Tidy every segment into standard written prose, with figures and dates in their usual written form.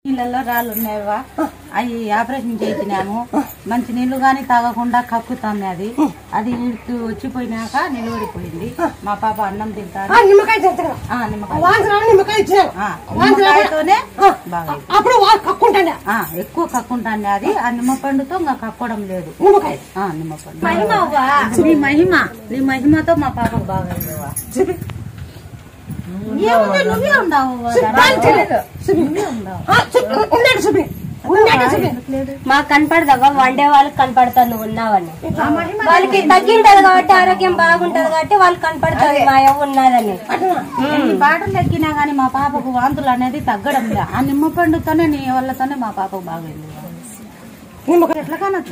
నీళ్ళల్లో రాళ్ళు ఉన్నాయవా అవి ఆపరేషన్ చేసినాము మంచి నీళ్లు గాని తాగకుండా కక్కుతుంది అది అది వచ్చిపోయినాక నిలబడిపోయింది మా పాప అన్నం తింటారు నిమ్మకాయతోనే ఎక్కువ కక్కుంటాను అది ఆ నిమ్మ పండుతో ఇంకా కక్కడం లేదు నిమ్మపండు నీ మహిమతో మా పాపకు బాగా నువ్వే ఉండవు మాకు కనపడదవ్వా వండే వాళ్ళకి కనపడతారు నువ్వు ఉన్నావని వాళ్ళకి తగ్గింటది కాబట్టి ఆరోగ్యం బాగుంటది కాబట్టి వాళ్ళు కనపడతారు మా ఎవ్వ ఉన్నదని బాటలు ఎక్కినా గానీ మా పాపకు వాంతులు అనేది తగ్గడం లే ఆ నిమ్మ పండుతోనే నీ వల్లతోనే మా పాపకు బాగైంది ఎట్లా కానొచ్చు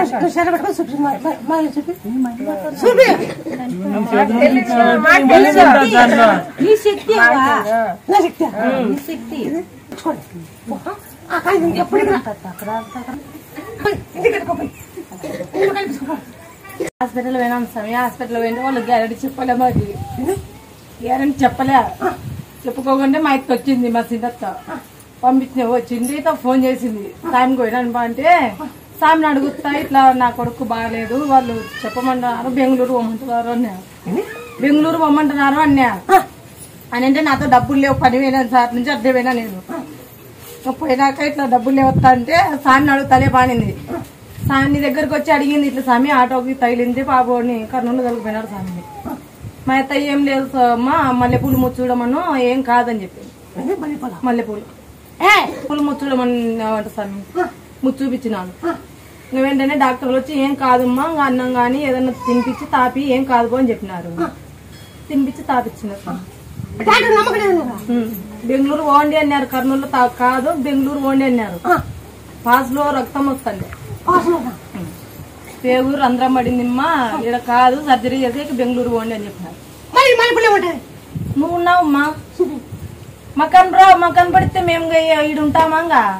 హాస్పిటల్ పోయినాం సమయ హాస్పిటల్ పోయిన వాళ్ళు గ్యారెంటీ చెప్పలే మాది గ్యారెంటీ చెప్పలే చెప్పుకోకుండా మా ఇత్తు వచ్చింది మా సిద్ధత్త పంపించిన వచ్చింది ఫోన్ చేసింది సాయం పోయినా అంటే సామిని అడుగుతా ఇట్లా నా కొడుకు బాగలేదు వాళ్ళు చెప్పమంటున్నారు బెంగళూరు పోమంటున్నారు అన్నా బెంగళూరు పోమంటున్నారు అన్నా అని అంటే నాతో డబ్బులు లేవు 10,000 సార్ నుంచి అడ్డే పోయినా నేను పోయినాక ఇట్లా డబ్బులు లేవస్తా అంటే సామిని అడుగుతాలే పానింది సామి దగ్గరకు వచ్చి అడిగింది ఇట్లా స్వామి ఆటోకి తగిలింది పాపని కర్నూలు తగిలిపోయినారు స్వామిని మా అత్త ఏం లేదు అమ్మా మల్లెపూలు ముచ్చూడమను ఏం కాదని చెప్పింది మల్లెపూలు పూలు ముచ్చూడమని స్వామి ముచ్చూపించినాను వెంటనే డాక్టర్లు వచ్చి ఏం కాదమ్మా అన్నం గాని ఏదన్నా తినిపించి తాపి ఏం కాదు అని చెప్పినారు తినిపించి తాపిచ్చినారు బెంగళూరు ఓండి అన్నారు కర్నూలు కాదు బెంగళూరు ఓండి అన్నారు పాస్ లో రక్తం వస్తుంది పేగురు రంధ్రం పడిందిమ్మా ఇక్కడ కాదు సర్జరీ చేసి బెంగళూరు పోండి అని చెప్పినారు నువ్వు ఉన్నావమ్మా మా కనరావు మా కనపడితే మేము ఈడు ఉంటామా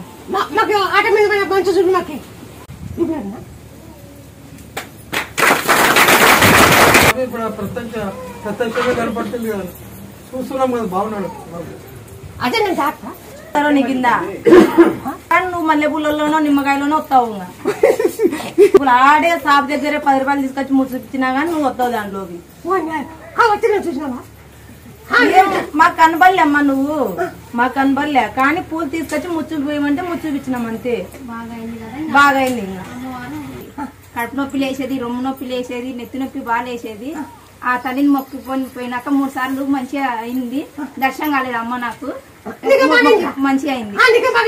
ప్రత్యక్షంగా కనపడుతుంది కదా చూస్తున్నాం కదా బాగున్నాడు అదే నేను నీకిందా కానీ నువ్వు మల్లెపూలలోనో నిమ్మకాయలోనో వస్తావు ఇప్పుడు ఆడే షాప్ దగ్గరే 10 రూపాయలు తీసుకొచ్చి ముచ్చిచ్చినా గానీ నువ్వు వస్తావు దాంట్లోకి మాకు కనబడలే అమ్మా నువ్వు మాకు కనబడలే కానీ పూలు తీసుకొచ్చి ముచ్చులు పోయమంటే ముచ్చుపిచ్చినాం అంతే బాగా అయింది ఇంకా కడుపు నొప్పి లేసేది రొమ్ము నొప్పి లేసేది నెత్తి నొప్పి బాగా లేసేది ఆ తల్లిని మొక్కుకొని పోయినాక 3 సార్లు మంచిగా అయింది దర్శనం కాలేదు అమ్మ నాకు మంచిగా అయింది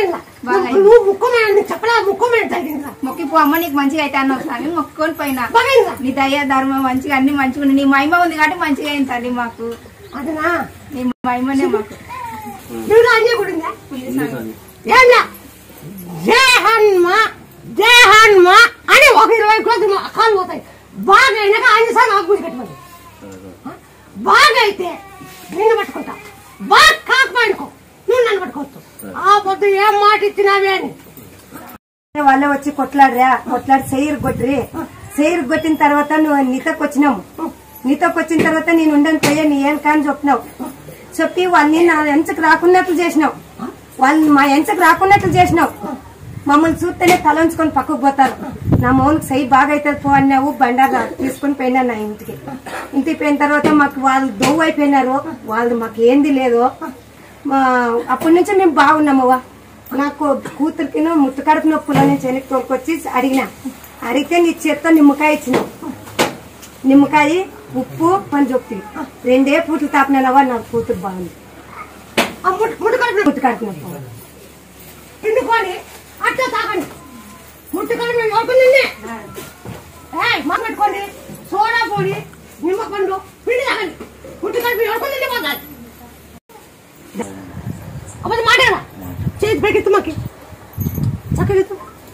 మొక్కిపో అమ్మ నీకు మంచిగా అయితే అన్నావు స్వామి మొక్కుకొని పోయినా నీ దయ ధర్మం మంచిగా అన్ని మంచిగా నీ మహిమ ఉంది కాబట్టి మంచిగా అయింది తల్లి మాకు నీ మహిమనే మాకు అని ఒక 20 కాలు పోతాయి బాగా అయినాక 5 సార్లు ఆకు కట్టుకోండి బాగా అయితే నిన్ను పట్టుకుంటా బాగా కాకపోయినుకో నువ్వు నన్ను పట్టుకోవచ్చు ఆ పొద్దు ఏం మాట ఇచ్చినావే అని వాళ్ళే వచ్చి కొట్లాడి సెయ్యరు కొట్టిరి సెయ్యరు కొట్టిన తర్వాత నువ్వు నీతకు వచ్చినావు నీతకు వచ్చిన తర్వాత నేను ఉండని పోయా నీ ఏం కానీ చెప్పినావు చెప్పి వాళ్ళని నా ఎంచకు రాకున్నట్లు చేసినావు వాళ్ళని మా ఎంచకు రాకున్నట్లు చేసినావు మమ్మల్ని చూస్తేనే తలంచుకొని పక్కకు పోతారు నా మౌనికి సై బాగా అవుతుంది పో అన్నావు బండారా తీసుకుని పోయినా నా ఇంటికి పోయిన తర్వాత మాకు వాళ్ళు దొవ్వు అయిపోయినారు వాళ్ళు మాకు ఏంది లేదు అప్పటి నుంచి మేము బాగున్నామవ్వా నాకు కూతురికి ముట్టు కడుపు నొప్పులని చెనక్కి తోలుకొచ్చి అడిగితే నీ చేత్తో నిమ్మకాయ ఇచ్చినావు నిమ్మకాయ ఉప్పు పంచొప్పి 2 పూట్లు తాపినావా నాకు కూతురు బాగుంది ముట్టు కడుపు నొప్పు అట్లా తాగండి ముట్టుకొని పెట్టుకోండి సోడా పొడి నిమ్మపండు పిండి తాగండి ముట్టుకొని ఎవరుకుని పోతారు అప్పుడు మాటేరా చేతి పెకెత్తు మాకి చక్కగెత్తు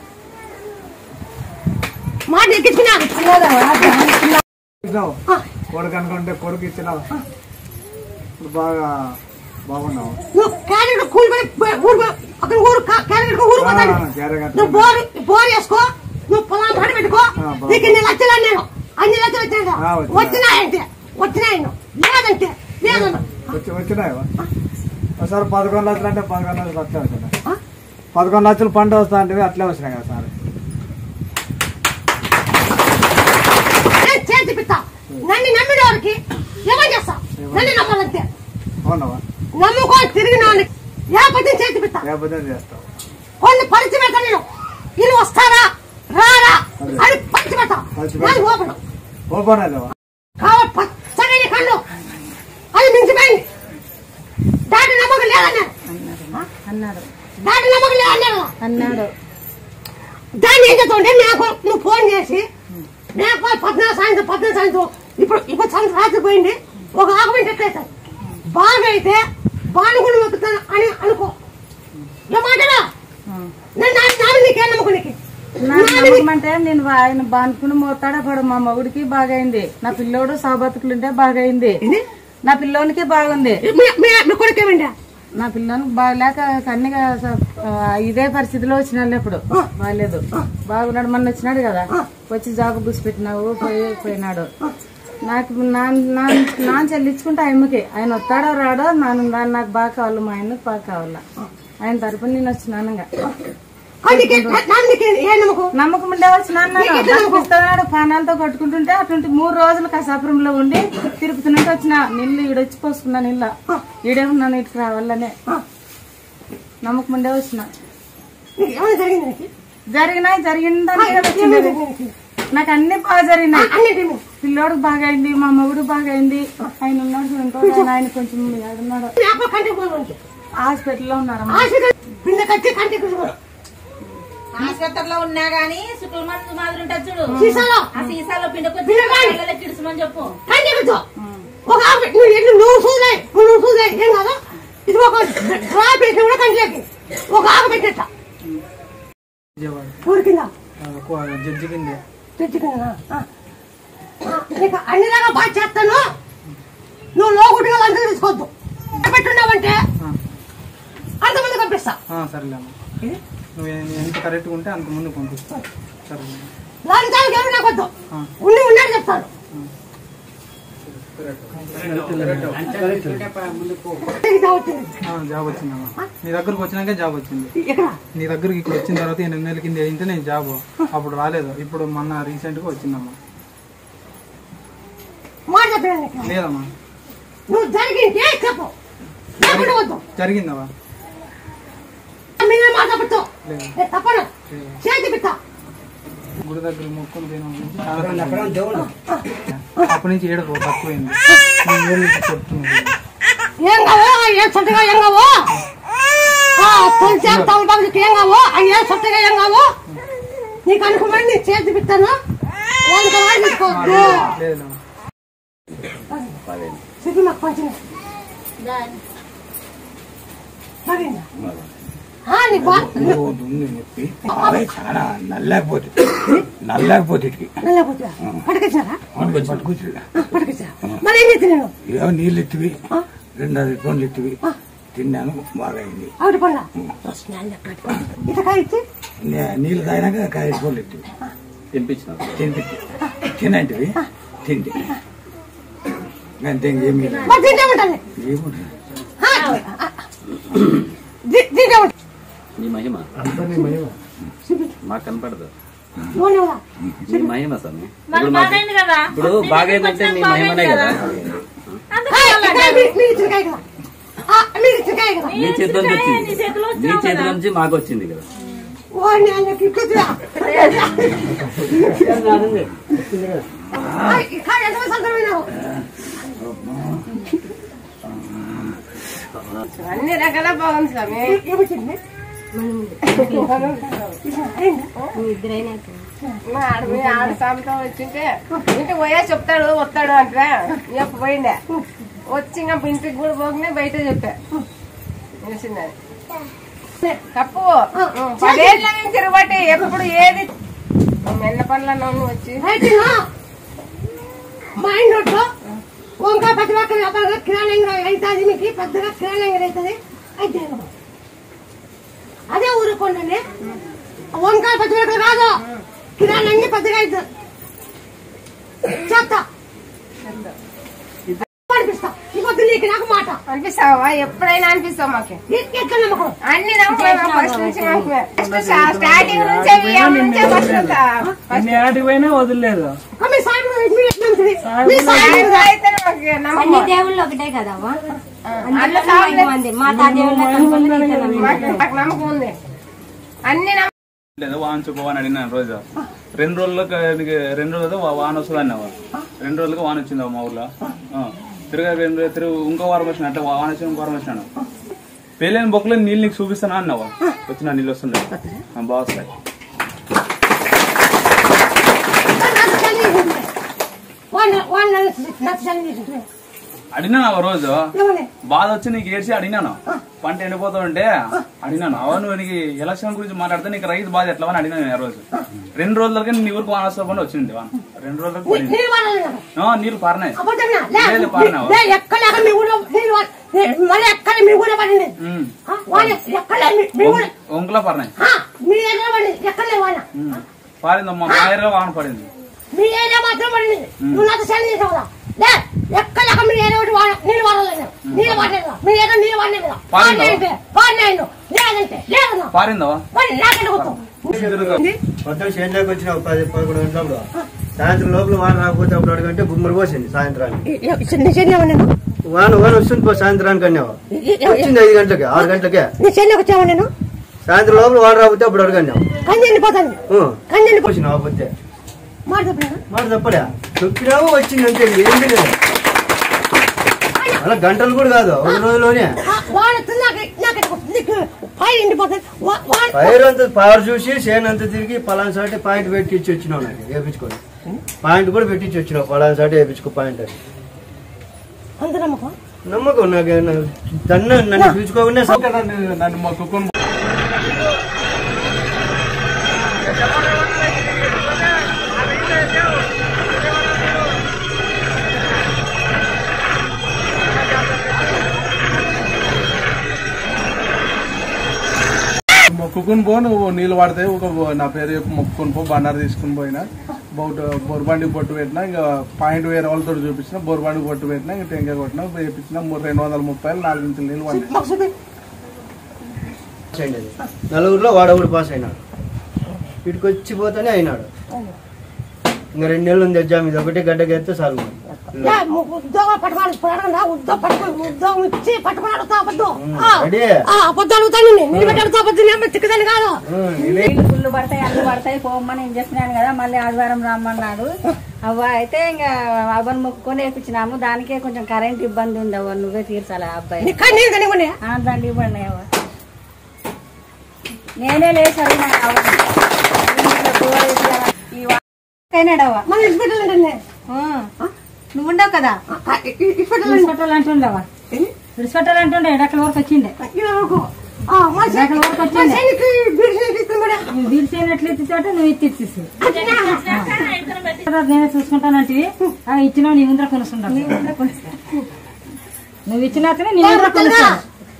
మాట ఎక్కించుకున్నా కొడుకు అనుకుంటే కొడుకు ఇచ్చినావు బాగా బాగున్నావు నువ్వు క్యారెట్ కూలి అక్కడ ఊరు క్యారెట్ ఊరు పోతాడు నువ్వు బోర్ వేసుకో నువ్వు పొలం పడి పెట్టుకో నీకు 2 లక్షలు నేను 2 లక్షలు వచ్చినాయంటే వచ్చినాయి లేదంటే లేదన్నా వచ్చినాయా సార్ 11 లక్షలు అంటే 11 లక్షలు వచ్చాయి 11 లక్షలు పంట వస్తా అంటే అట్లే వచ్చినాయి కదా సార్. చేతి పిత్త నన్ను నమ్మిన వారికి ఏమని చేస్తా? నన్ను నమ్మాలంతే. అవునవా? నమ్ముకో తిరిగిన వాళ్ళకి ఏ చేతి పిత్త చేస్తావు. కొన్ని పరిచి పెడతా నేను. వీళ్ళు వస్తారా రారా అని పరిచి పెడతా. ఓపెన్ కాబట్టి పచ్చని కళ్ళు అది మించిపోయింది. దాటి నమ్మకం లేదన్నారు. దాటి నమ్మకం లేదన్నారు. దాన్ని ఏం చేస్తావు అంటే నాకు నువ్వు ఫోన్ చేసి నాకు 14 సాయంత్రం ఇప్పుడు సాయంత్రం రాత్రి పోయింది. ఒక ఆకుమెంట్ ఎట్లయితుంది బాగా అయితే బానుగుండు మొక్కుతాను అని అనుకో. ఏమాటరా నీకే నమ్మకం నీకు అంటే నేను ఆయన బానుకుని మోతాడా పడు. మా మగుడికి బాగైంది. నా పిల్లోడు సాబతుకులుంటే బాగైంది. నా పిల్లోనికి బాగుంది. మీ కొడుకేమండి? నా పిల్లోనికి బాగలేక కన్నీగా ఇదే పరిస్థితిలో వచ్చినాడు. ఎప్పుడు బాగాలేదు. బాగున్నాడు. మొన్న వచ్చినాడు కదా, వచ్చి జాబ్ గుసిపెట్టినావు పోయినాడు. నాకు నాన్న చెల్లించుకుంటే ఆయమ్మకి ఆయన వస్తాడో రాడో నాకు బాగా కావాలి. మా ఆయనకు బాగా కావాలా. ఆయన తరపున నేను వచ్చినాను. నమ్మకం ఉండే వచ్చినాడు. పానాలతో కొట్టుకుంటుంటే అటువంటి 3 రోజులు కసాపురంలో ఉండి తిరుపతినట్టు వచ్చిన. నీళ్ళు ఈడొచ్చి పోసుకున్నా. నీళ్ళ ఈడేమన్నా ఇటుకు రావాలనే నమ్మకం ఉండే వచ్చిన. జరిగిందని నాకు అన్ని బాగా జరిగినాయి. పిల్లోడికి బాగా అయింది. మా మగుడికి బాగా అయింది. ఆయన ఉన్నాడు చూడండి. ఆయన కొంచెం ఏడున్నాడు. హాస్పిటల్లో ఉన్నారు. హాస్పిటల్లో ఉన్నా గానీ శుక్ల మందు మాదిరి ఉంటుంది చూడు. ఆ సీసాలో పిండుకొని కిడుసుమని చెప్పు. నువ్వు చూసే ఏం కాదు. ఇది ఒక డ్రాప్ వేసి కూడా కంటిలోకి ఒక ఆకు పెట్టేట ఊరికిందా జడ్జి కింద నీకు అన్ని రకాల బాగా చేస్తాను. నువ్వు లోగుట్టుగా అందరూ తీసుకోవద్దు. పెట్టున్నావంటే అంతమంది పంపిస్తా. సరేలేమ్మా, నువ్వు ఎంత కరెక్ట్గా ఉంటే అంత ముందు పంపిస్తా. సరే లాంచాలకి ఎవరు నాకు వద్దు. ఉన్నాడు చెప్తాను. జాబ్ వచ్చిందమ్మా. నీ దగ్గరకు వచ్చినాకే జాబ్ వచ్చింది. నీ దగ్గరకు ఇక్కడ వచ్చిన తర్వాత 8 నెలల కింద ఏంటంటే నేను జాబ్ అప్పుడు రాలేదు. ఇప్పుడు మొన్న రీసెంట్ గా వచ్చిందమ్మా. లేదమ్మా, నువ్వు జరిగిందే చెప్పు. జరిగిందమ్మా. గుడి దగ్గర మొక్కులు పోయినా అప్పటి నుంచి ఏడుకో తక్కువైంది. చెప్తున్నాను ఏం కావో ఏం సొట్టగా ఏం కావో ఏం కావో ఏ సొట్టగా ఏం కావో నీకు అనుకోమని నీ చేతి పెట్టాను. మాకు కొంచెం నీళ్ళు ఎత్తివి 2 పండ్లు ఎత్తివి తిన్నాను. బాగా అయింది. నీళ్ళు తాగినాక 5 పండ్లు ఎత్తివి తినిపించి తినంటివి తిండి అంతే. ఇంకేమీ నీ మహిమ మాకు కనపడదు. నీ మహిమ స్వామి. ఇప్పుడు బాగైందంటే నీ మహిమనే కదా. నీ చేతిలో వచ్చింది. నీ చేతిలో నుంచి మాకు వచ్చింది కదా. అన్ని రకాల బాగుంది స్వామి. ఆడ స్వామితో వచ్చింటే ఇంటికి పోయా చెప్తాడు వస్తాడు అంటే ఎప్పుడు పోయిండే. వచ్చి ఇంకా ఇంటికి కూడా పోగానే బయట చెప్పా తెలిసిందని. తప్పు 10 ఏళ్ళ నుంచి తిరగబట్టి ఎప్పుడు ఏది మెల్ల పనులన్నా వచ్చి మా ఇంట్లో వంకాయ పెద్ద కిరాణంగా అవుతుంది. మీకు పెద్దగా కిరాణంగా అవుతుంది. అయితే అదే ఊరుకోండి. వంకాయ పెద్ద కాదు కిరాణంగా పెద్దగా అవుతుంది. చెప్తా అనిపిస్తా. ఈ పొద్దు నీకు నాకు మాట అనిపిస్తావా? ఎప్పుడైనా అనిపిస్తావు మాకు. అన్ని నమ్మకం ఫస్ట్ నుంచి స్టార్టింగ్ నుంచే పోయినా వదిలేదు. అన్ని దేవుళ్ళు ఒకటే కదా నమ్మకం ఉంది. అన్ని వాన చూపవని అడిగినాను రోజు. 2 రోజులకు వాన వస్తుంది అన్నావా? 2 రోజులకు వాన వచ్చిందా మా ఊర్లో? తిరుగు ఇంకో వారం వచ్చిన అట్లా వాన వచ్చి ఇంకో వారం వచ్చినాను. పెళ్ళైన బొక్కలో నీళ్ళు నీకు చూపిస్తానా అన్నావా? వచ్చిన నీళ్ళు వస్తుండే బాగా వస్తాయి. అడిగినాను ఆ రోజు బాధ వచ్చి నీకు ఏడ్చి అడిగినాను. పంట ఎండిపోతావంటే అడిగినాను. అవును నీకు ఎలక్షన్ గురించి మాట్లాడితే నీకు రైతు బాధ ఎట్లా అని అడిగినాను ఆ రోజు. 2 రోజులకి నీ ఊరికి వాన వస్తా వచ్చింది వాన. 2 రోజులకు నీళ్ళు పారినాయి. పారినావు ఒంకలో పారినాయి. పారిందమ్మా మా ఏరియాలో వాన పడింది. మీ ఏరియా మాత్రం పడింది. నువ్వు నాతో సెల్ చేసావు కదా. ఎక్కడ మీ ఏరియా నీళ్ళు వాడలేదు. నీళ్ళు వాడలేదు. మీ ఏరియా నీళ్ళు వాడలేదు కదా. లేదంటే లేదు పారిందవా? పొద్దున చేనులోకి వచ్చిన 10-11 గంటలప్పుడు సాయంత్రం లోపల వాన రాకపోతే అప్పుడు అడుగంటే గుమ్మడి పోసింది సాయంత్రానికి. వాన వస్తుంది సాయంత్రానికి అన్నావా? వచ్చింది 5 గంటలకి 6 గంటలకే వచ్చావా నేను? సాయంత్రం లోపల వాన రాకపోతే అప్పుడు అడుగన్నావు. పోసినావా పోతే మాట తప్పడా? చెప్పినావు వచ్చింది అంతే. ఏంటి అలా గంటలు కూడా కాదు, 1 రోజులోనే పైరు అంతా పవర్ చూసి చేను అంతా తిరిగి పలానా సాటి పాయింట్ పెట్టించి వచ్చినావు. నాకు వేపించుకోండి పాయింట్ కూడా పెట్టించి వచ్చినావు. పలానా సాటి వేపించుకో పాయింట్ అని నమ్మకం నాకు. నన్ను పిలుచుకోకుండా నన్ను మొక్కుకొని మొక్కుకుని పో. నువ్వు నీళ్ళు వాడితే నా పేరు చెప్పి మొక్కుకొని పో. బండారు తీసుకుని పోయినా బోర్బండికి బొట్టు పెట్టినా. ఇంకా పాయింట్ వేరే వాళ్ళతో చూపించిన బోర్బండికి బొట్టు పెట్టినా. ఇంకా టెంకాయ కొట్టినా వేయించిన 230 4 ఇంచుల నీళ్ళు వాడినా. నలుగురిలో వాడవుడు పాస్ అయినాడు. వీటికి వచ్చిపోతేనే అయినాడు. ఇంకా 2 నెలలు ఉంది ఎగ్జామ్. ఇది ఒకటి గడ్డకి ఎత్తే చాలు. ఉద్యోగం పట్టుకోవాలి. ఉద్యోగం ఇచ్చి పట్టుకున్నాడు కాదు. పుల్లు పడతాయి అల్లు పడతాయి పోమని ఏం చెప్పినాను కదా. మళ్ళీ ఆదివారం రమ్మన్నాడు. అవ్వ అయితే ఇంకా అవ్వని మొక్కుకొని వేయించినాము. దానికే కొంచెం కరెంట్ ఇబ్బంది ఉంది. అవ్వ నువ్వే తీర్చాలి ఆ అబ్బాయి. దండి ఇవ్వండి అవ్వ. నేనే లేచాడు నువ్వు ఉండవు కదా అంటుండవా? విడిచిపెట్టాలంటుండే ఎడకల వరకు వచ్చిండే. ఎట్లెత్తితే నువ్వు ఎత్తిచ్చేసి నేనే చూసుకుంటానంటే ఇచ్చినావు. నీ ముందర కొనుక్కుంటాను. నువ్వు ఇచ్చినాకనే నీ ముందర కొనుక్కుంటాను.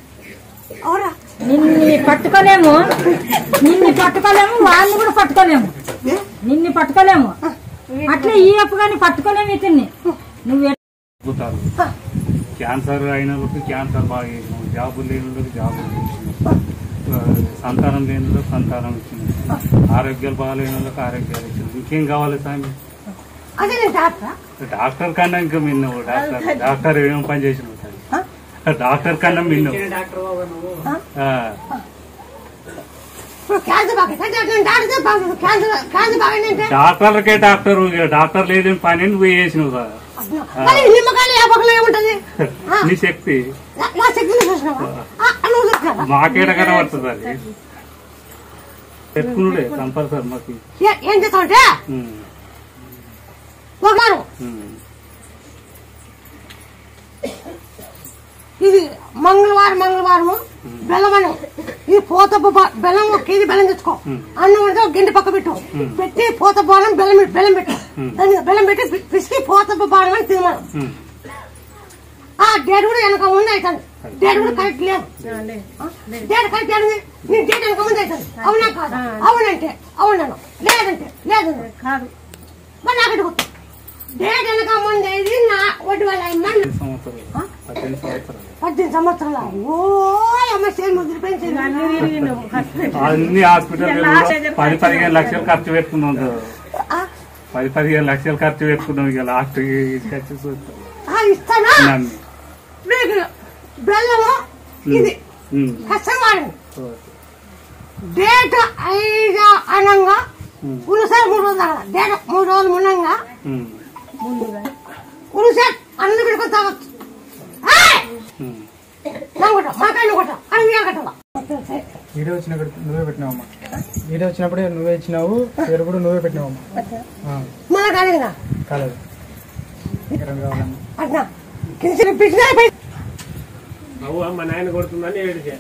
నిన్ను పట్టుకోలేము. వాళ్ళని కూడా పట్టుకోలేము. నిన్ను పట్టుకోలేము. అట్లా ఈ అప్పు కానీ పట్టుకోలేము. ఇతన్ని నువ్వు క్యాన్సర్ అయిన వాళ్ళకి క్యాన్సర్ బాగా చేసినావు. జాబులు లేని వాళ్ళకి జాబులు చేసినావు. సంతానం లేని వాళ్ళకి సంతానం ఇచ్చినావు. ఆరోగ్యాలు బాగాలేని వాళ్ళకి ఆరోగ్యాలు ఇచ్చినావు. ఇంకేం కావాలి స్వామి? డాక్టర్ కన్నా ఇంకా మిన్నవు. డాక్టర్ ఏం పని చేసినావు? డాక్టర్ కన్నా మిన్నవు. డాక్టర్లకే డాక్టర్ లేదని పని నువ్వు చేసినావు కదా. నీ శక్తి మాకేడ కనబడుతుంది. అది పెట్టుకున్నాడే కంపల్సరీ మాకు. ఏం చేస్తామంటే ఇది మంగళవారము బెల్లం ఈ పోతప్ప బెల్లం 1 కేజీ బెల్లం తెచ్చుకో. అన్నం అంటే 1 గంట పక్క పెట్టు. పెట్టి పోతప్ప బాణం బెల్లం పెట్టు. బెల్లం పెట్టి పిసికి పోతప్ప బాణం అని తినమను. ఆ డేట్ కూడా వెనక ముందు అవుతుంది. డేట్ కూడా కరెక్ట్ లేదు. డేట్ కరెక్ట్ అయింది. నీ డేట్ వెనక ముందు అవుతుంది. అవునా కాదు? అవునంటే అవునాను, లేదంటే లేదు కాదు. మరి నాకు డేట్ వెనక ముందు అయింది. నా 1 వేల 18 సంవత్సరాలు ఓ అమ్మ చేను ముదిరిపోయింది అన్ని హాస్పిటల్ 10-15 లక్షలు ఖర్చు పెట్టుకున్నాం 10-15 లక్షలు ఖర్చు పెట్టుకున్నాం ఇక లాస్ట్ ఇస్తానా మీకు బెల్లము ఇది కష్టమాడు డేట్ 5 అనంగా ఉలుసారి 3 రోజులు అక్కడ డేట్ 3 రోజులు మున్నంగా ఉలుసారి అన్ని పెట్టుకొని తాగొచ్చు వీడియో వచ్చినప్పుడు నువ్వే పెట్టినావమ్మా వీడియో వచ్చినప్పుడే నువ్వే ఇచ్చినావు పేరు కూడా నువ్వే పెట్టినావమ్మా కాలేదు మా నాయన కొడుతుందని ఏడిచా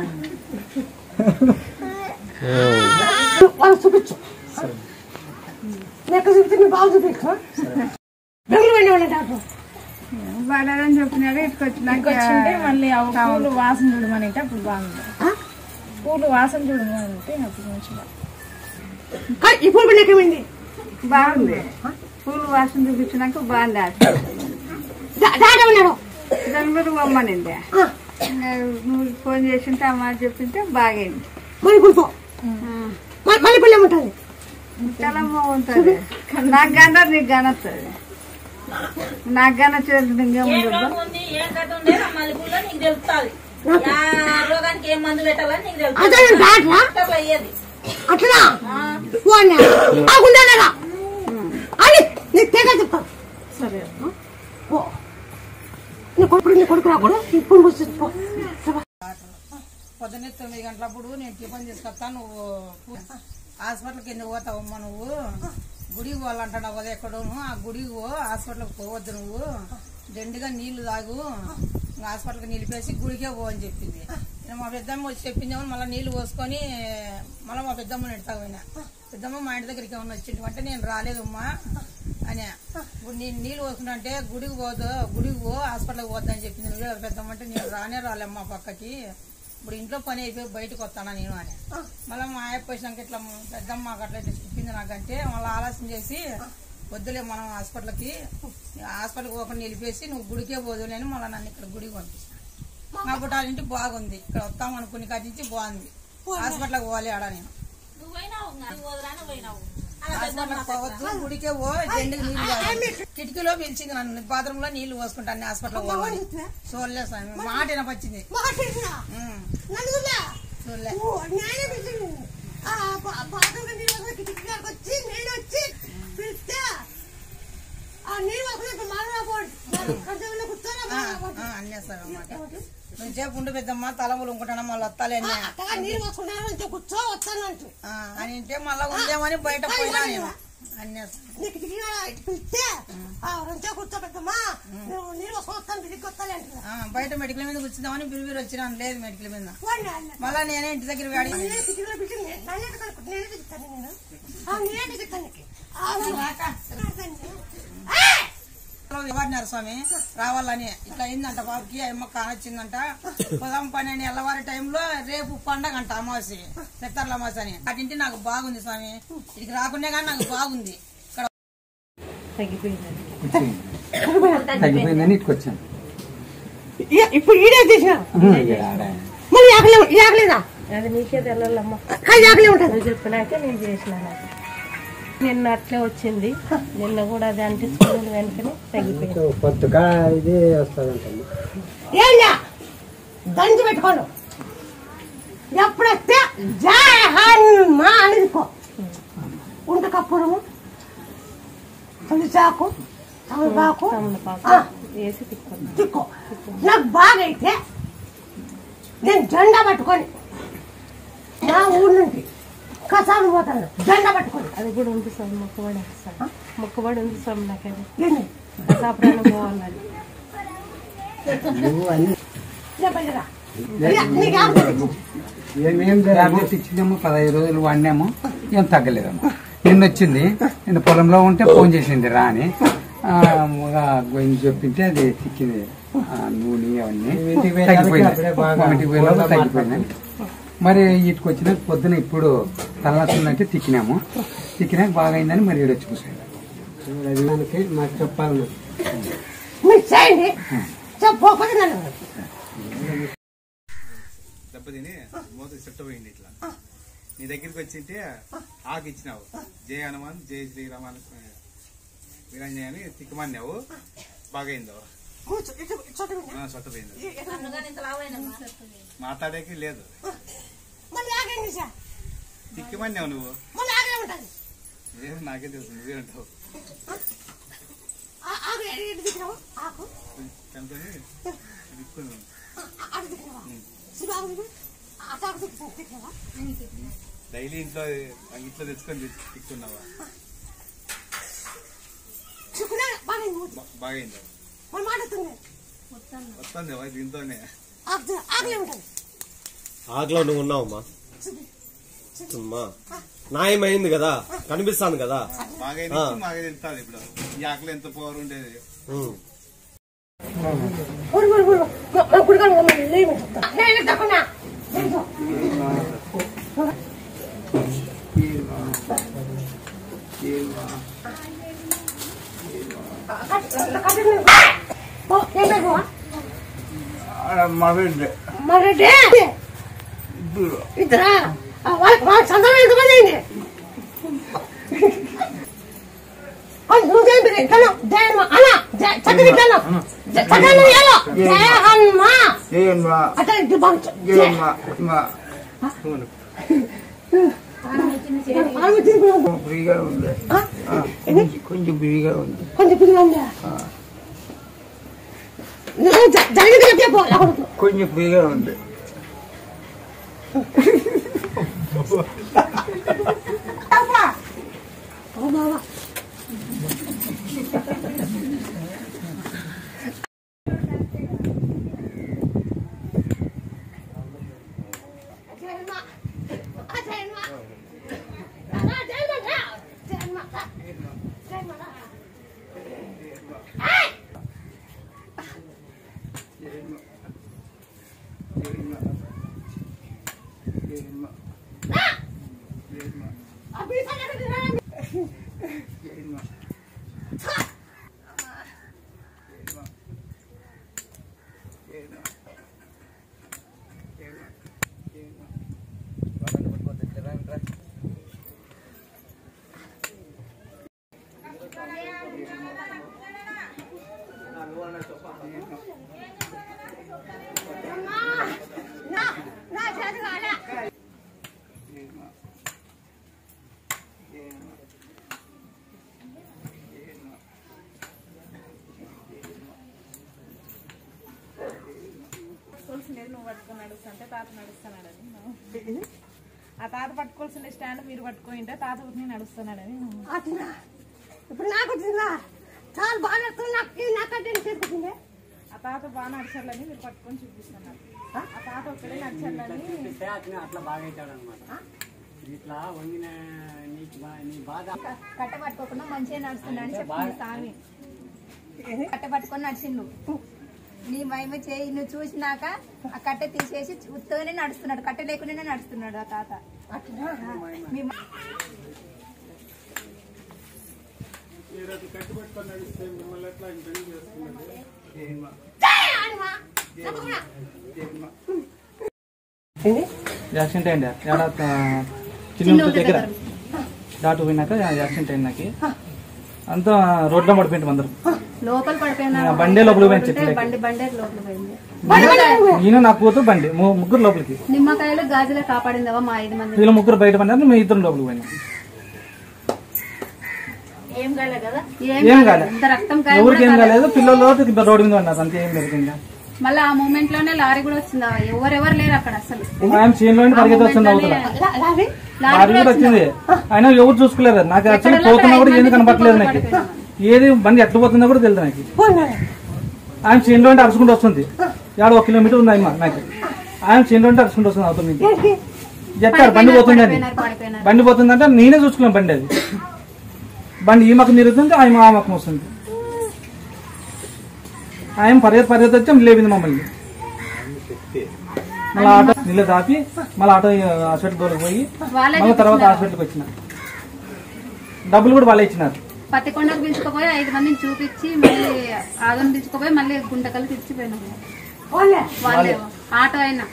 చూపించు లెక్క చూపితే మీ బాగా చూపించు బెంగళూరు వెళ్ళి డాక్టర్ వాడాలని చెప్పినాడు ఇటుకొచ్చినాక మళ్ళీ పూలు వాసన చూడమనంటే అప్పుడు బాగుంది పూలు వాసన చూడమంటే అప్పుడు మంచిగా ఇప్పుడు బిడ్డకేమైంది బాగుంది పూలు వాసన చూపించినాక బాగుంది బెంగళూరు పోమ్మనింది నువ్వు ఫోన్ చేసింటే అమ్మ చెప్పింటే బాగైంది మళ్ళీ పిల్ల ఉంటుంది చాలా బాగుంటుంది నాకు గంట నీకు గనొస్తుంది నాకు గన చేస్తుంది రోగానికి ఏం మందు పెట్టాలని నీకు తెలుసు అట్లా అని నీకు తెగ చెప్తాను సరే నీ కొడుకు రాకూడదు ఇప్పుడు పొద్దున్నే 9 గంటలప్పుడు నేను టిఫిన్ తీసుకొస్తా నువ్వు హాస్పిటల్కి ఎందుకు పోతావమ్మా నువ్వు గుడికి పోవాలంటాడు కదా ఎక్కడోను ఆ గుడికి పో హాస్పిటల్కి పోవద్దు నువ్వు దండిగా నీళ్లు తాగు హాస్పిటల్కి నిలిపేసి గుడికే పో అని చెప్పింది నేను మా పెద్దమ్మ వచ్చి చెప్పిందేమో మళ్ళీ నీళ్లు పోసుకొని మళ్ళీ మా పెద్దమ్మని ఎడతాపోయినా పెద్దమ్మ మా ఇంటి దగ్గరికి ఏమన్నా వచ్చింది అంటే నేను రాలేదమ్మా అని ఇప్పుడు నేను నీళ్ళు పోసుకుంటా అంటే గుడికి పో హాస్పిటల్కి పోద్దని చెప్పింది నువ్వే పెద్దమ్మ అంటే నేను రాలేమ్మా పక్కకి ఇప్పుడు ఇంట్లో పని అయిపోయి బయటకు వస్తానా నేను అని మళ్ళీ మా ఆయప్ప వచ్చినాక ఇట్లా పెద్దమ్మ మాకు అట్లయితే చెప్పింది నాకంటే మళ్ళీ ఆలోచన చేసి వద్దులే మనం హాస్పిటల్కి పోకుండా నిలిపేసి నువ్వు గుడికే పోదులే అని మళ్ళీ నన్ను ఇక్కడ గుడికి పంపిస్తాను అప్పుడు వాళ్ళ ఇంటి బాగుంది ఇక్కడ వస్తాం అనుకుని కాడి నుంచి బాగుంది హాస్పిటల్కి పోవాలి ఆడ నేను హాస్పిటల్కి పోవద్దు గుడికే పో జెండుకి నీళ్ళు కిటికీలో పిలిచింది నన్ను బాత్రూమ్ లో నీళ్లు పోసుకుంటాను హాస్పిటల్ పోవాలి చూడలే స్వామి మాట వినపచ్చింది అన్నేస్తారన్నమాట నువ్వు చేపు ఉండి పెద్దమ్మా తలములు ఉంకుంటానా మళ్ళీ వస్తాలే అని అంటే మళ్ళీ ఉందేమని బయట పోయినా నేను బయట మెడికల్ మీద కూర్చుందామని బిల్బీరు వచ్చినాను లేదు మెడికల్ మీద మళ్ళా నేనే ఇంటి దగ్గర వాడి ఎవరినారు స్వామి రావాలని ఇట్లా అయిందంట బాబుకి అమ్మ కానొచ్చిందంట పొలం పని అని ఎల్లవారి టైంలో రేపు పండగ అంట అమావాస్య పెత్తర్ల అమావాస్య అని అటింటి నాకు బాగుంది స్వామి ఇక్కడికి రాకుండా కానీ నాకు బాగుంది ఇక్కడ తగ్గిపోయిందని ఇటుకొచ్చాను ఇప్పుడు ఈడే తీసిన మళ్ళీ ఆకలేదా అది నీకే తెల్లమ్మా ఆకలే ఉంటుంది చెప్పినాక నేను చేసినాను నిన్న అట్లే వచ్చింది నిన్న కూడా అది అంటించుకుని వెనుకనే తగ్గిపోయింది కొత్తగా ఇది వస్తుందంటమ్మా ఏంటా దంచి పెట్టుకోను ఎప్పుడైతే జయ హనుమా అనుకో ఉంట కప్పుడము తొలిచాకు తమలపాకు వేసి తిక్కో నాకు బాగైతే నేను జెండా పట్టుకొని నా ఊరు నుండి కసాలు పోతాను జెండా పట్టుకొని అది కూడా ఉంది సార్ మొక్కబడి సార్ మొక్కబడి ఉంది సార్ నాకది కసాపురాన్ని పోవాలని ఏమేం టాబ్లెట్స్ ఇచ్చిందేమో 15 రోజులు వాడినాము ఏం తగ్గలేదమ్మా నిన్న వచ్చింది నిన్న పొలంలో ఉంటే ఫోన్ చేసింది రా అని గొయ్యి చెప్పింటే అది తిక్కింది నూనె అవన్నీ తగ్గిపోయింది మరి వీటికి వచ్చినాక పొద్దున ఇప్పుడు తలనొచ్చిందంటే తిక్కినాము తిక్కినాక బాగా అయిందని మరి ఈడొచ్చి కూర్చోండి మాకు చెప్పాలి దెబ్బతిని మోత చెట్టు పోయింది ఇట్లా నీ దగ్గరికి వచ్చింటే ఆకు ఇచ్చినావు జై హనుమాన్ జై శ్రీరామాన్ వీరంజయ అని తిక్కమన్నావు బాగైందో సొట్టపోయింది మాట్లాడేకి లేదు తిక్కమన్నావు నువ్వు ఏం నాకే తెలుసు నువ్వే ఉంటావు కనుకొని దిక్కున్నావు డైలీ ఇంట్లో తెచ్చుకొని తిక్కున్నావా బాగైందా వస్తుంది దీంతోనే ఆకులో నువ్వు ఉన్నావమ్మా అమ్మా న్యాయమైంది కదా కనిపిస్తాను కదా బాగా మాకు తెలుస్తుంది ఇప్పుడు ఈ ఆకులు ఎంత పవర్ ఉండేది ఇద్దరా వాళ్ళ సంతానం ఎంతమంది అయింది కొంచెం బిరిగా ఉంది కొంచెం బిరిగా ఉంది నువ్వు పట్టుకొని నడుస్తుంటే తాత నడుస్తున్నాడని ఆ తాత పట్టుకోవాల్సిన స్టాండ్ మీరు పట్టుకుంటే తాత నేను నడుస్తున్నాడని ఇప్పుడు నాకు వచ్చిందా చాలా బాగా నడుస్తుంది నాకంటే చేసుకుంటుంది ఆ తాత బాగా నడిచాలని మీరు పట్టుకొని చూపిస్తున్నారు ఆ తాత ఒక్కడే నడిచాలని అట్లా బాగా అవుతాడు అనమాట ఇట్లా వంగిన నీ బాధ కట్ట పట్టుకోకుండా మంచిగా నడుస్తున్నాడు చెప్పింది స్వామి కట్ట పట్టుకొని నడిచిండు నీ మహిమ చేయి నువ్వు చూసినాక ఆ కట్ట తీసేసి ఉత్తగానే నడుస్తున్నాడు కట్ట లేకుండానే నడుస్తున్నాడు ఆ తాత యాక్సిడెంట్ అయింది చిన్న దగ్గర దాటు పోయినాక యాక్సిడెంట్ అయింది నాకు అంతా రోడ్లో పడిపోయింది అందరు లోపల పడిపోయినా బండే లోపల పోయింది చెట్లు నేను నా కూతురు బండి ముగ్గురు లోపలికి నిమ్మకాయలు గాజులే కాపాడిందవా మా 5 మంది వీళ్ళు ముగ్గురు బయట పడినారు మేము ఇద్దరు లోపలికి పోయినా ఏం కాలేదు కదా ఏం కాలేదు ఎవరికి ఏం కాలేదు పిల్లలు రోడ్డు మీద ఉన్నారు అంతే ఏం లేదు ఇంకా మళ్ళీ ఆ మూమెంట్ లోనే లారీ కూడా వచ్చిందా ఎవరెవరు లేరు అక్కడ అసలు ఆయన చేనులో పరిగెత్తి వస్తుంది అవుతుంది లారీ కూడా వచ్చింది ఆయన ఎవరు చూసుకోలేరు నాకు యాక్చువల్లీ పోతున్నా కూడా ఏది కనపట్లేదు నాకు ఏది బండి ఎట్లా పోతుందో కూడా తెలియదు నాకు ఆయన చేనులో అంటే అరుచుకుంటూ వస్తుంది 1 కిలోమీటర్ ఉంది ఆయన నాకు ఆయన చేనులో అంటే అరుచుకుంటూ వస్తుంది అవుతుంది చెప్పారు బండి పోతుందని బండి పోతుందంటే నేనే చూసుకున్నాను బండి అది బండి ఈ మక్కం తిరుగుతుంది ఆయన ఆ మక్కం వస్తుంది ఆయన పరిగెత్తి వచ్చి లేపింది మమ్మల్ని మళ్ళీ ఆటో నీళ్ళు దాపి మళ్ళీ ఆటో హాస్పిటల్ దూరకు పోయి మళ్ళీ తర్వాత హాస్పిటల్కి వచ్చిన డబ్బులు కూడా వాళ్ళే ఇచ్చినారు పత్తికొండకు పిలుచుకుపోయి 5 మందిని చూపించి మళ్ళీ ఆదం తీసుకుపోయి మళ్ళీ గుంటకల్లి తెచ్చిపోయినాము. వాళ్ళే ఆటో అయినా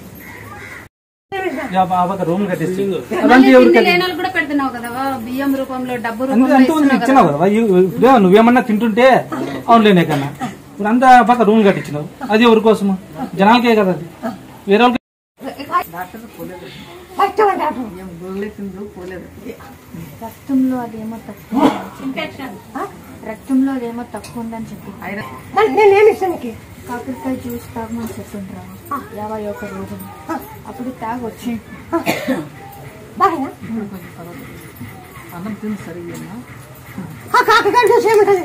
రూమ్ కట్టించి లేనాలు కూడా పెడుతున్నావు కదా బియ్యం రూపంలో డబ్బు రూపంలో. నువ్వేమన్నా తింటుంటే అవునులేనే కన్నా ఇప్పుడు అంతా పక్క రూమ్ కట్టించినావు. అది ఎవరి కోసము? జనాలకే కదా, అది వేరే వాళ్ళకి. రక్తంలో అదేమో తక్కువ, రక్తంలో అదేమో తక్కువ ఉందని చెప్పి కాకరకాయ జ్యూస్ తాగమని చెప్తుండ్రా 51 రోజులు. అప్పుడు తాగొచ్చి అన్నం తిని సరిగ్గా కాకరకాయ జ్యూస్ ఏముంటది?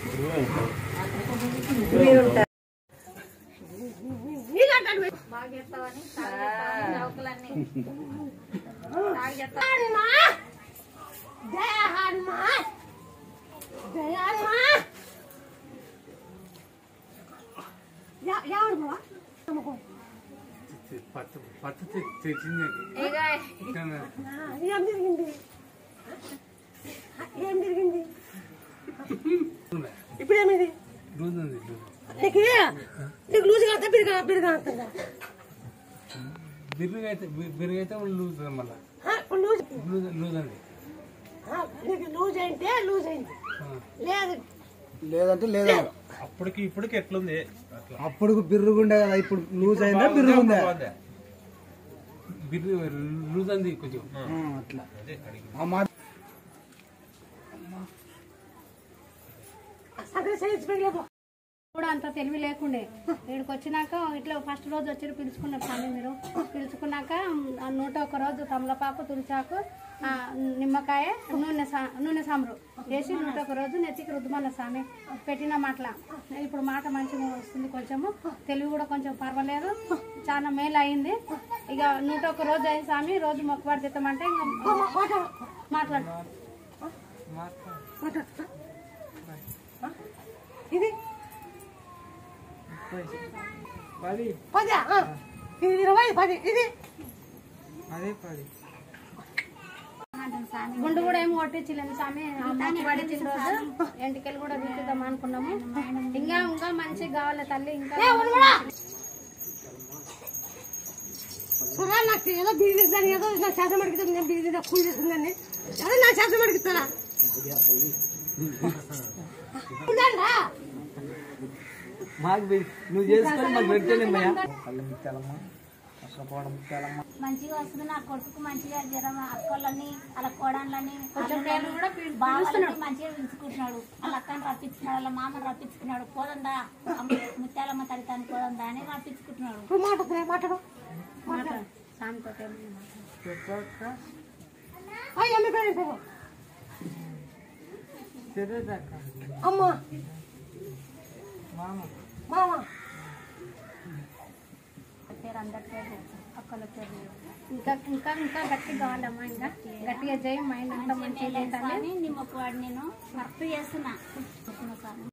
ఏం జరిగింది ఇప్పుడు? ఏమైంది నీకు లూజ్ కాస్తా బిరుగా అవుతుందా? బిర్రుగైతే లూజ్ మళ్ళీ లూజ్ అండి. నీకు లూజ్ అంటే లూజ్ అయింది, లేదు లేదంటే లేదా. అప్పటికి ఇప్పటికి ఎట్లుంది? అప్పుడు బిర్రుగుండే కదా, ఇప్పుడు లూజ్ అయిందా బిర్రుగుందా? బిర్రు లూజ్ అంది కొంచెం అట్లా. కూడా అంత తెలివి లేకుండే. ఇక్కడికి వచ్చినాక ఇట్లా ఫస్ట్ రోజు వచ్చి పిలుచుకున్నారు స్వామి. మీరు పిలుచుకున్నాక 101 రోజు తమలపాకు, తులసాకు, నిమ్మకాయ, నూనె సాంబ్రు వేసి 101 రోజు నెత్తికి రుద్దుమన్న స్వామి పెట్టినాం. అట్లా ఇప్పుడు మాట మంచిగా వస్తుంది, కొంచెము తెలివి కూడా కొంచెం పర్వాలేదు, చాలా మేలు అయింది. ఇక 101 రోజు అయింది స్వామి. రోజు మొక్కుబడి చేస్తామంటే ఇంకా మాట్లాడు. ఇది 10 20 10 ఇది అదే 10 గుండు కూడా ఏమి కొట్టించలేదు స్వామి. పడిచిన రోజు ఎంటికలు కూడా తీద్దాం అనుకున్నాము. ఇంకా మంచిగా కావాలి తల్లి. ఇంకా నాకు ఏదో బీదిస్తాను, ఏదో నా చేతం అడిగితే నేను బీది కూల్ చేస్తుందండి, అదే నా చేతం అడుగుతారా? నువ్వు చేసుకొని మాకు పెడితేనేమయ్యా. మంచిగా వస్తుంది నా కొడుకు, మంచిగా జ్వరం, అక్కలని అలా కోడళ్ళని మంచిగా పిలుచుకుంటున్నాడు. వాళ్ళ అక్కని రప్పించుకున్నాడు, వాళ్ళ మామని రప్పించుకున్నాడు. పోదందా ముత్యాలమ్మ తల్లితాన్ని పోదందా అని రప్పించుకుంటున్నాడు. అమ్మా అందరి పేరు అక్కల పేరు ఇంకా ఇంకా ఇంకా గట్టి కావాలమ్మా. ఇంకా గట్టిగా చేయి, మైండ్ అంతా మంచిగా నీ మొక్కువాడు నేను వర్క్ చేస్తున్నా.